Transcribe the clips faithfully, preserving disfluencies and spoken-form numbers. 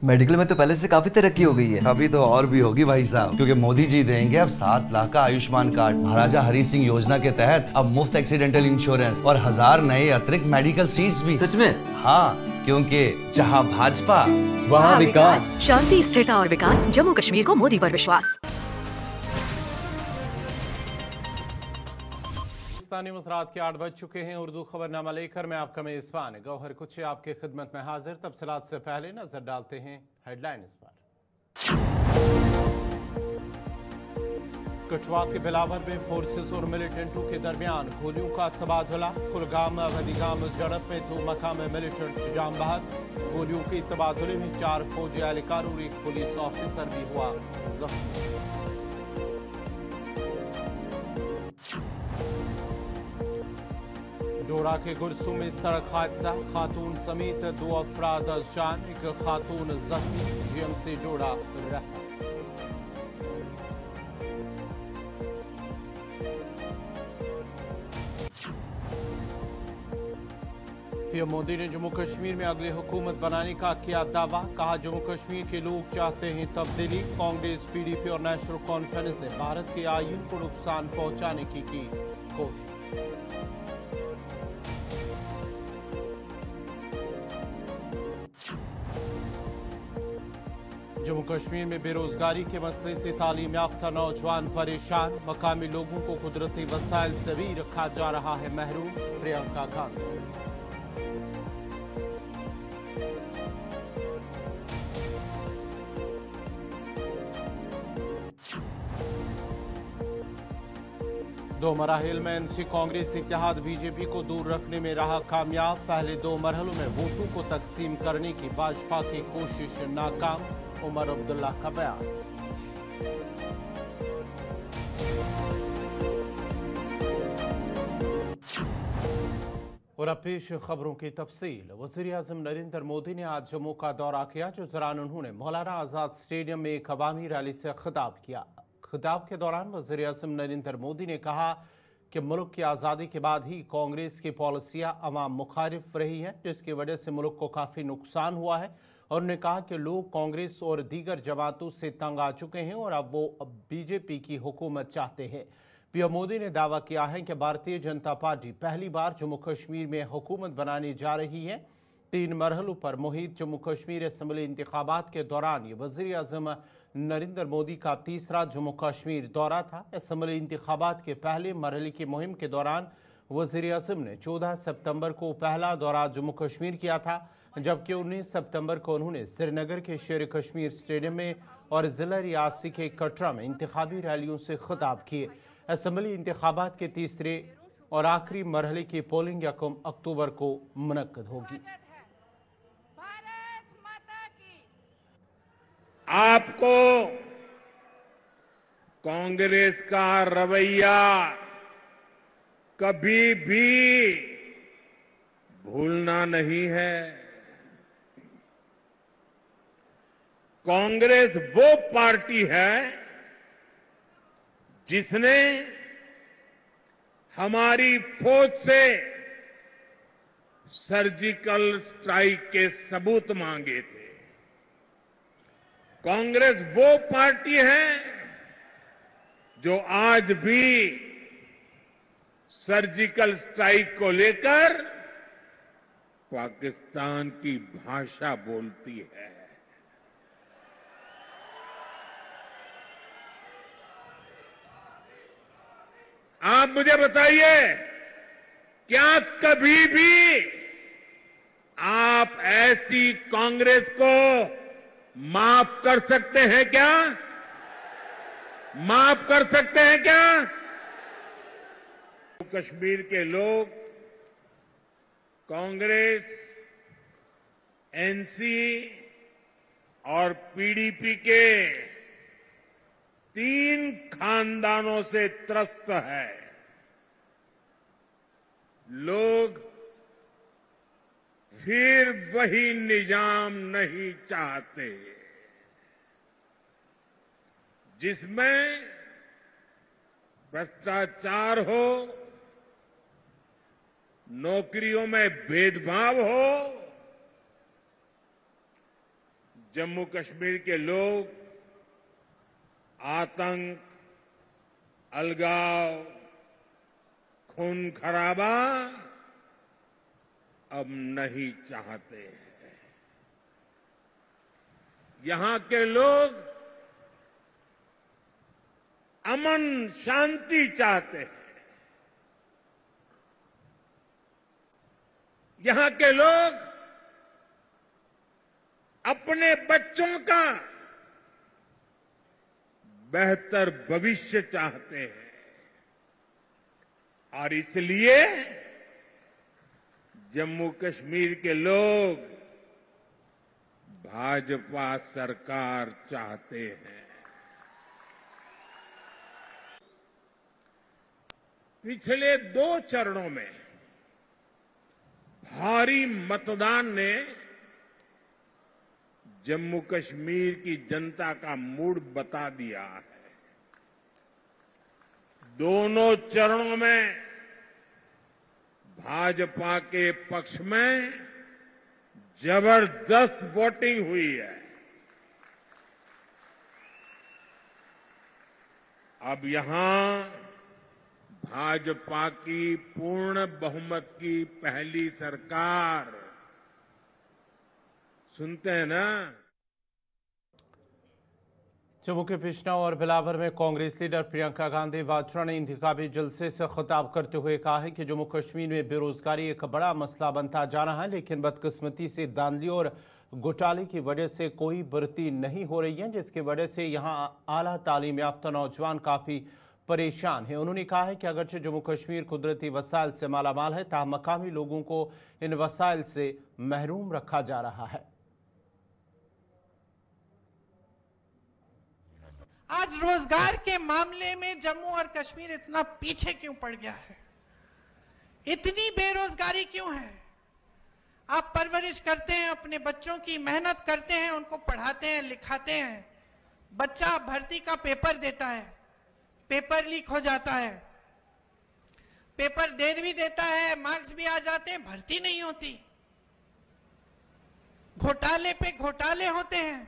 Medical में तो पहले से काफी तरक्की हो गई है। अभी तो और भी होगी भाई साहब, क्योंकि मोदी जी देंगे अब सात लाख का आयुष्मान कार्ड। महाराजा हरी सिंह योजना के तहत अब मुफ्त एक्सीडेंटल इंश्योरेंस और हजार नए अतिरिक्त मेडिकल सीट्स भी। सच में? हाँ, क्योंकि जहाँ भाजपा वहाँ विकास। शांति, स्थिरता और विकास, जम्मू कश्मीर को मोदी पर विश्वास। पाकिस्तानी मसरात के आठ बज चुके हैं। उर्दू खबरनामा लेकर मैं आपका मेजबान गौहर कुछ आपके खिदमत में हाजिर। तफसीलात से पहले नजर डालते हैं हेडलाइंस पर। कठुआ के बिलावर में फोर्सेस और मिलिटेंटों के दरमियान गोलियों का तबादला। कुलगाम वदीगाम झड़प में दो मकाम मिलिटेंट जाम बहक। गोलियों के तबादले में चार फौजी एहलकार और एक पुलिस ऑफिसर भी हुआ जख्मी। डोडा के गुरसू में सड़क हादसा, खातून समेत दो अफराद जान, एक खातून जख्मी। GMC Doda refer. PM Modi ने जम्मू कश्मीर में अगली हुकूमत बनाने का किया दावा। कहा जम्मू कश्मीर के लोग चाहते हैं तब्दीली। कांग्रेस, पीडीपी और नेशनल कॉन्फ्रेंस ने भारत के आईन को नुकसान पहुंचाने की की कोशिश। जम्मू कश्मीर में बेरोजगारी के मसले से तालीम याफ्ता नौजवान परेशान। मकामी लोगों को कुदरती वसाइल से भी रखा जा रहा है महरूम। प्रियंका गांधी। दो मराहिल में एनसी कांग्रेस इत्तेहाद बीजेपी को दूर रखने में रहा कामयाब। पहले दो मरहलों में वोटों को तकसीम करने की भाजपा की कोशिश नाकाम। उमर अब्दुल्ला का बयान। और अब पेश खबरों की तफसील। वज़ीर आज़म नरेंद्र मोदी ने आज जम्मू का दौरा किया, जिस दौरान उन्होंने मौलाना आज़ाद स्टेडियम में एक अवामी रैली से खिताब किया। खिताब के दौरान वज़ीर आज़म नरेंद्र मोदी ने कहा कि मुल्क की आज़ादी के बाद ही कांग्रेस की पॉलिसियाँ अवाम मुखारिफ रही है, जिसकी वजह से मुल्क को काफ़ी नुकसान हुआ है। और उन्होंने कहा कि लोग कांग्रेस और दीगर जमातों से तंग आ चुके हैं और अब वो अब बीजेपी की हुकूमत चाहते हैं। पीएम मोदी ने दावा किया है कि भारतीय जनता पार्टी पहली बार जम्मू कश्मीर में हुकूमत बनाने जा रही है। तीन मरहलों पर मुहित जम्मू कश्मीर असम्बली इंतखाबात के दौरान ये वज़ीर आज़म नरेंद्र मोदी का तीसरा जम्मू कश्मीर दौरा था। असम्बली इंतखाबात के पहले मरहले की मुहिम के दौरान वज़ीर आज़म ने चौदह सितंबर को पहला दौरा जम्मू कश्मीर किया था, जबकि उन्नीस सितंबर को उन्होंने श्रीनगर के शेर कश्मीर स्टेडियम में और ज़िला रियासी के कटरा में इंतखाबी रैलियों से खिताब किए। असम्बली इंतखाबात के तीसरे और आखिरी मरहले की पोलिंग यकम अक्टूबर को मुनक्कद होगी। आपको कांग्रेस का रवैया कभी भी भूलना नहीं है। कांग्रेस वो पार्टी है जिसने हमारी फौज से सर्जिकल स्ट्राइक के सबूत मांगे थे। कांग्रेस वो पार्टी है जो आज भी सर्जिकल स्ट्राइक को लेकर पाकिस्तान की भाषा बोलती है। आप मुझे बताइए, क्या कभी भी आप ऐसी कांग्रेस को माफ कर सकते हैं क्या? माफ कर सकते हैं क्या? कश्मीर के लोग कांग्रेस, एनसी और पीडीपी के तीन खानदानों से त्रस्त है। लोग फिर वही निजाम नहीं चाहते जिसमें भ्रष्टाचार हो, नौकरियों में भेदभाव हो, जम्मू कश्मीर के लोग आतंक, अलगाव, खून खराबा अब नहीं चाहते हैं। यहां के लोग अमन शांति चाहते हैं। यहां के लोग अपने बच्चों का बेहतर भविष्य चाहते हैं और इसलिए जम्मू कश्मीर के लोग भाजपा सरकार चाहते हैं। पिछले दो चरणों में भारी मतदान ने जम्मू कश्मीर की जनता का मूड बता दिया है। दोनों चरणों में भाजपा के पक्ष में जबरदस्त वोटिंग हुई है। अब यहां भाजपा की पूर्ण बहुमत की पहली सरकार, सुनते हैं ना। जम्मू के बिजनौर और बिलावर में कांग्रेस लीडर प्रियंका गांधी वाड्रा ने इंतखाबी जलसे से खिताब करते हुए कहा है कि जम्मू कश्मीर में बेरोजगारी एक बड़ा मसला बनता जा रहा है, लेकिन बदकिस्मती से धांधली और घोटाले की वजह से कोई बढ़ती नहीं हो रही है, जिसकी वजह से यहां आला तालीम याफ्ता नौजवान काफी परेशान है। उन्होंने कहा है कि अगरचे जम्मू कश्मीर कुदरती वसाइल से मालामाल है, ताहम मकामी लोगों को इन वसाइल से महरूम रखा जा रहा है। आज रोजगार के मामले में जम्मू और कश्मीर इतना पीछे क्यों पड़ गया है? इतनी बेरोजगारी क्यों है? आप परवरिश करते हैं अपने बच्चों की, मेहनत करते हैं, उनको पढ़ाते हैं, लिखाते हैं, बच्चा भर्ती का पेपर देता है, पेपर लीक हो जाता है, पेपर दे भी देता है, मार्क्स भी आ जाते हैं, भर्ती नहीं होती, घोटाले पे घोटाले होते हैं।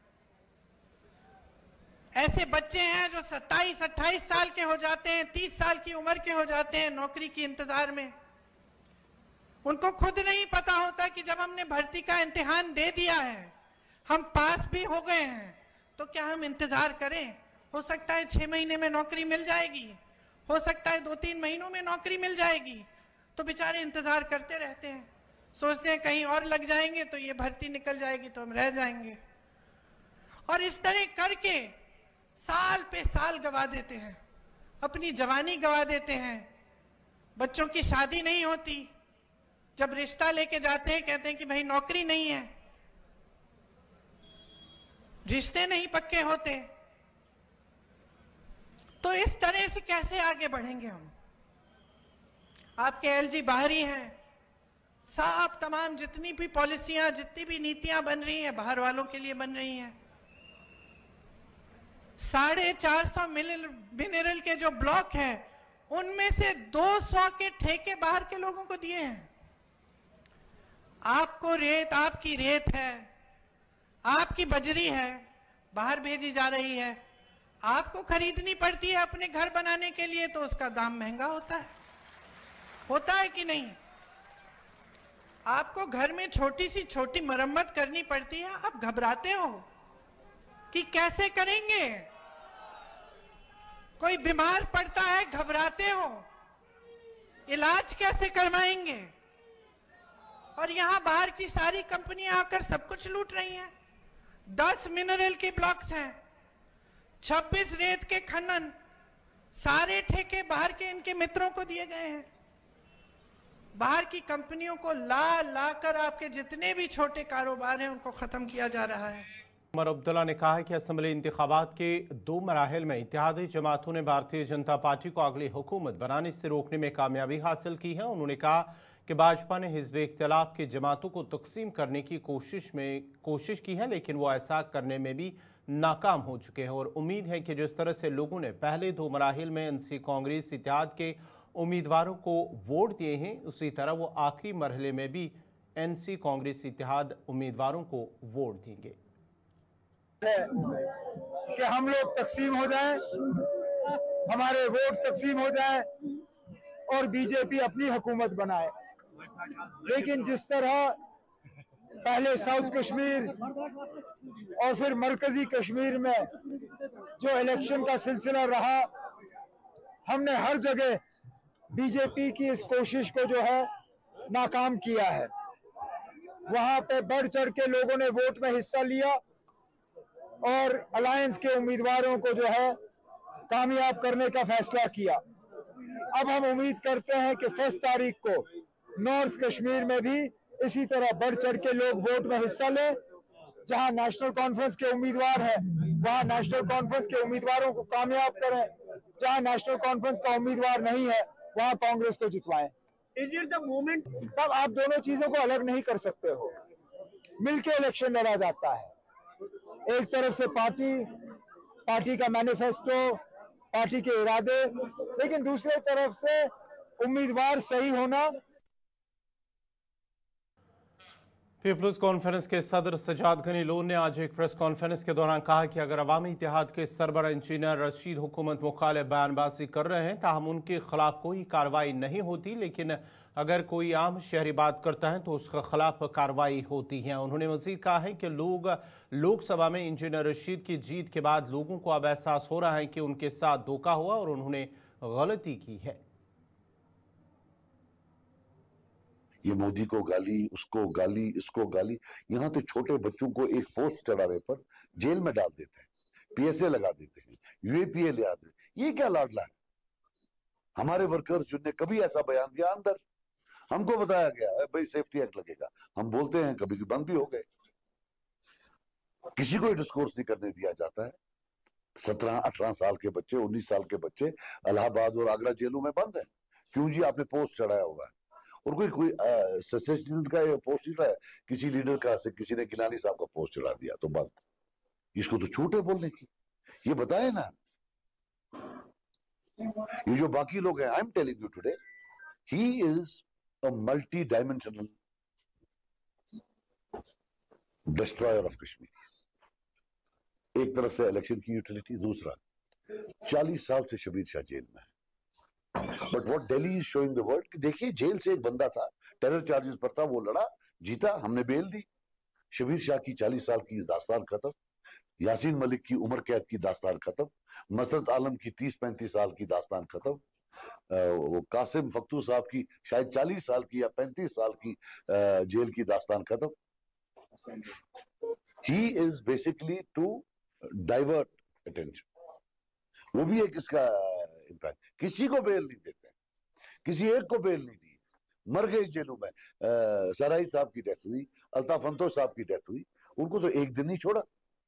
ऐसे बच्चे हैं जो सत्ताईस अट्ठाईस साल के हो जाते हैं, तीस साल की उम्र के हो जाते हैं नौकरी की इंतजार में। उनको खुद नहीं पता होता कि जब हमने भर्ती का इम्तिहान दे दिया है, हम पास भी हो गए हैं, तो क्या हम इंतजार करें? हो सकता है छह महीने में नौकरी मिल जाएगी, हो सकता है दो तीन महीनों में नौकरी मिल जाएगी, तो बेचारे इंतजार करते रहते हैं, सोचते हैं कहीं और लग जाएंगे तो ये भर्ती निकल जाएगी तो हम रह जाएंगे। और इस तरह करके साल पे साल गवा देते हैं, अपनी जवानी गवा देते हैं। बच्चों की शादी नहीं होती, जब रिश्ता लेके जाते हैं कहते हैं कि भाई नौकरी नहीं है, रिश्ते नहीं पक्के होते। तो इस तरह से कैसे आगे बढ़ेंगे हम? आपके एलजी बाहरी हैं, साफ तमाम जितनी भी पॉलिसियां, जितनी भी नीतियां बन रही हैं बाहर वालों के लिए बन रही हैं। साढ़े चार सौ मिनरल के जो ब्लॉक हैं, उनमें से दो सौ के ठेके बाहर के लोगों को दिए हैं। आपको रेत, आपकी रेत है, आपकी बजरी है, बाहर भेजी जा रही है, आपको खरीदनी पड़ती है अपने घर बनाने के लिए, तो उसका दाम महंगा होता है। होता है कि नहीं? आपको घर में छोटी सी छोटी मरम्मत करनी पड़ती है, आप घबराते हो कि कैसे करेंगे। कोई बीमार पड़ता है, घबराते हो, इलाज कैसे करवाएंगे। और यहां बाहर की सारी कंपनियां आकर सब कुछ लूट रही हैं। दस मिनरल के ब्लॉक्स हैं, छब्बीस रेत के खनन, सारे ठेके बाहर के इनके मित्रों को दिए गए हैं। बाहर की कंपनियों को ला ला कर आपके जितने भी छोटे कारोबार हैं उनको खत्म किया जा रहा है। उमर अब्दुल्ला ने कहा है कि असम्बली इंतखाबात के दो मराहिल में इत्तेहादी जमातों ने भारतीय जनता पार्टी को अगली हुकूमत बनाने से रोकने में कामयाबी हासिल की है। उन्होंने कहा कि भाजपा ने हिज़्ब इख्तिलाफ की जमातों को तकसीम करने की कोशिश में कोशिश की है, लेकिन वो ऐसा करने में भी नाकाम हो चुके हैं। और उम्मीद है कि जिस तरह से लोगों ने पहले दो मराहिल में एनसी कांग्रेस इत्तेहाद के उम्मीदवारों को वोट दिए हैं, उसी तरह वो आखिरी मरहले में भी एनसी कांग्रेस इत्तेहाद उम्मीदवारों को वोट देंगे। है कि हम लोग तकसीम हो जाएं, हमारे वोट तकसीम हो जाएं और बीजेपी अपनी हुकूमत बनाए। लेकिन जिस तरह पहले साउथ कश्मीर और फिर मरकजी कश्मीर में जो इलेक्शन का सिलसिला रहा, हमने हर जगह बीजेपी की इस कोशिश को जो है नाकाम किया है। वहां पे बढ़ चढ़ के लोगों ने वोट में हिस्सा लिया और अलायंस के उम्मीदवारों को जो है कामयाब करने का फैसला किया। अब हम उम्मीद करते हैं कि फर्स्ट तारीख को नॉर्थ कश्मीर में भी इसी तरह बढ़ चढ़ के लोग वोट में हिस्सा लें। जहां नेशनल कॉन्फ्रेंस के उम्मीदवार हैं, वहां नेशनल कॉन्फ्रेंस के उम्मीदवारों को कामयाब करें। जहां नेशनल कॉन्फ्रेंस का उम्मीदवार नहीं है, वहां कांग्रेस को जितवाएं। Is it the moment? तब आप दोनों चीजों को अलग नहीं कर सकते हो, मिलके इलेक्शन लड़ा जाता है। एक तरफ से पार्टी पार्टी का मैनिफेस्टो, पार्टी के इरादे, लेकिन दूसरी तरफ से उम्मीदवार सही होना। पीपल्स कॉन्फ्रेंस के सदर सजाद गनी लोन ने आज एक प्रेस कॉन्फ्रेंस के दौरान कहा कि अगर अवामी इत्तेहाद के सरबराह इंजीनियर रशीद हुकूमत मुखालिफ बयानबाजी कर रहे हैं ताहम उनके खिलाफ कोई कार्रवाई नहीं होती, लेकिन अगर कोई आम शहरी बात करता है तो उसके खिलाफ कार्रवाई होती है। उन्होंने मजीद कहा है कि लोग लोकसभा में इंजीनियर रशीद की जीत के बाद लोगों को अब एहसास हो रहा है कि उनके साथ धोखा हुआ और उन्होंने गलती की है। ये मोदी को गाली, उसको गाली, इसको गाली। यहाँ तो छोटे बच्चों को एक पोस्ट चढ़ाने पर जेल में डाल देते हैं, पीएसए लगा देते हैं, यूएपीए ले आते हैं। ये क्या लाडला है? हमारे वर्कर्स जिनने कभी ऐसा बयान दिया, अंदर हमको बताया गया भाई सेफ्टी एक्ट लगेगा, हम बोलते हैं, कभी कभी बंद भी हो गए। किसी को डिस्कोर्स नहीं करने दिया जाता है। सत्रह अठारह साल के बच्चे, उन्नीस साल के बच्चे इलाहाबाद और आगरा जेलों में बंद है। क्यों जी? आपने पोस्ट चढ़ाया हुआ है। और कोई कोई सचिन का पोस्ट चढ़ा है, किसी लीडर का से किसी ने गिलानी साहब का पोस्ट चढ़ा दिया तो बंद। इसको तो छूट है बोलने की, ये बताए ना। ये जो बाकी लोग हैं, I am telling you today, he is a multi dimensional destroyer of Kashmir. एक तरफ से इलेक्शन की यूटिलिटी, दूसरा चालीस साल से शबीर शाह जेल में है। But what Delhi is showing the world कि देखिए, जेल से एक बंदा था, टेरर चार्जेस पर था, वो लड़ा, जीता, हमने बेल दी। शबीर शाह की चालीस साल की दास्तान खत्म, यासीन मलिक की उम्र कैद की दास्तान खत्म, मसरत आलम की तीस पैंतीस साल की दास्तान खत्म, वो कासिम फक्तू साहब की शायद चालीस साल की या पैंतीस साल की जेल की दास्तान खत्म। He is basically to divert attention. वो भी एक इसका इम्पैक्ट। किसी को बेल नहीं देते, किसी एक को बेल नहीं दी, मर गए जेलों में। सराई साहब की डेथ हुई, अल्ताफ अंतो साहब की डेथ हुई, उनको तो एक दिन नहीं छोड़ा।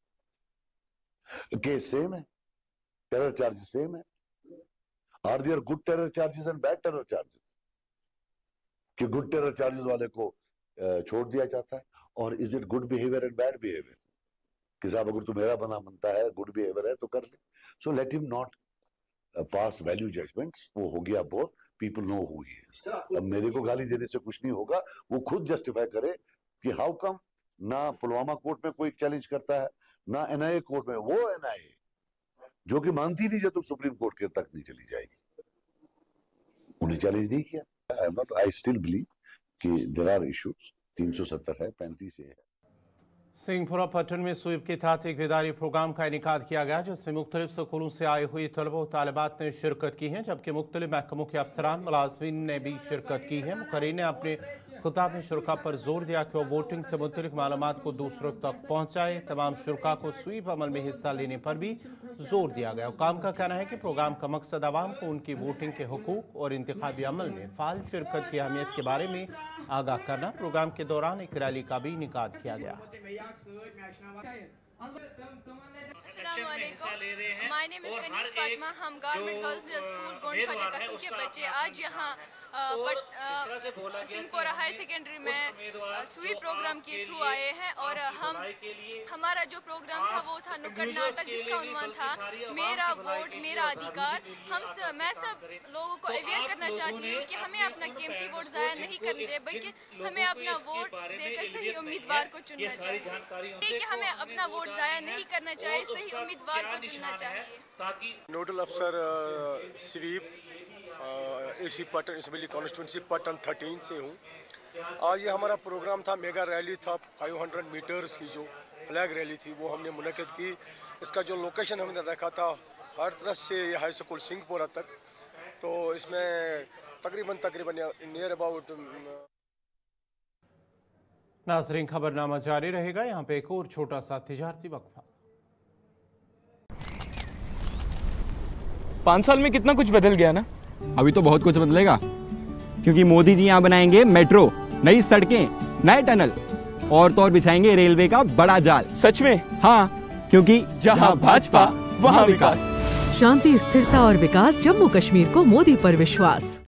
केस सेम है, टेरर चार्जेस सेम है। Are there good terror charges and bad terror charges? कि गुड टेरर चार्जेस वाले को छोड़ दिया जाता है, और is it good behaviour and bad behaviour? कि साहब अगर तू मेरा बना बनता है, गुड बिहेवियर है तो कर ले। So let him not pass value judgements. वो हो गया bore, people know who he is. अब मेरे को गाली देने से कुछ नहीं होगा, वो खुद जस्टिफाई करे कि हाउ कम ना पुलवामा कोर्ट में कोई चैलेंज करता है, ना एनआईए कोर्ट में। वो एनआईए जो कि मानती नहीं जब तक सुप्रीम कोर्ट के तक नहीं चली जाएगी, उन्हें चैलेंज नहीं किया। I am not, I still believe कि देयर आर इश्यूज। तीन सौ सत्तर है, पैंतीस है। सिंहपुरा पट्टन में स्वीप के तहत एक बेदारी प्रोग्राम का इनेकाद किया गया, जिसमें मुख्तलिफ स्कूलों से आए हुए तलबा और तालिबात ने शिरकत की है, जबकि मुख्तलिफ महकमों के अफसरान मुलाजमीन ने भी शिरकत की है। मुकर्रीन ने अपने खिताब में शुरका पर जोर दिया कि वो वोटिंग से मुतल्लिक मालूमात को दूसरों तक पहुँचाए। तमाम शुरका को स्वीप अमल में हिस्सा लेने पर भी जोर दिया गया। हुकाम का कहना है कि प्रोग्राम का मकसद आवाम को उनकी वोटिंग के हुकूक और इंतखाबी अमल में फ़ाल शिरकत की अहमियत के बारे में आगाह करना। प्रोग्राम के दौरान एक रैली का भी इनेकाद किया गया। My name is Kaneez Fatima. हम गवर्नमेंट गर्ल्स मिडिल स्कूल गोंड फाजा कसम के बच्चे आज यहाँ बट सिंहपुरा हाई सेकेंडरी में सुई प्रोग्राम के थ्रू आए हैं और हम हमारा जो प्रोग्राम था वो था नुक्कड़ नाटक, जिसका उन्वान था मेरा वोट मेरा अधिकार। हम स, मैं सब लोगों को अवेयर करना चाहती हूँ कि हमें अपना कीमती वोट ज़ाया नहीं करना चाहिए, बल्कि हमें अपना वोट देकर सही उम्मीदवार को चुनना चाहिए। ठीक है, हमें अपना वोट ज़ाया नहीं करना चाहिए, सही उम्मीदवार को चुनना चाहिए। नोडल अफसर SVEEP AC Patan assembly constituency Patan thirteen से हूँ। आज ये हमारा प्रोग्राम था, मेगा रैली था पाँच सौ मीटर्स की, जो फ्लैग रैली थी वो हमने मुनक़िद की। इसका जो लोकेशन हमने रखा था हर तरफ से हाई स्कूल सिंहपुरा तक, तो इसमें तकरीबन तकरीबन नियर अबाउट। नाज़रीन, खबरनामा जारी रहेगा। यहाँ पे एक और छोटा सा तिजारती वक्फा। पाँच साल में कितना कुछ बदल गया ना। अभी तो बहुत कुछ बदलेगा, क्योंकि मोदी जी यहाँ बनाएंगे मेट्रो, नई सड़कें, नए टनल और तो और बिछाएंगे रेलवे का बड़ा जाल। सच में? हाँ, क्योंकि जहाँ भाजपा वहाँ विकास। शांति, स्थिरता और विकास, जम्मू कश्मीर को मोदी पर विश्वास।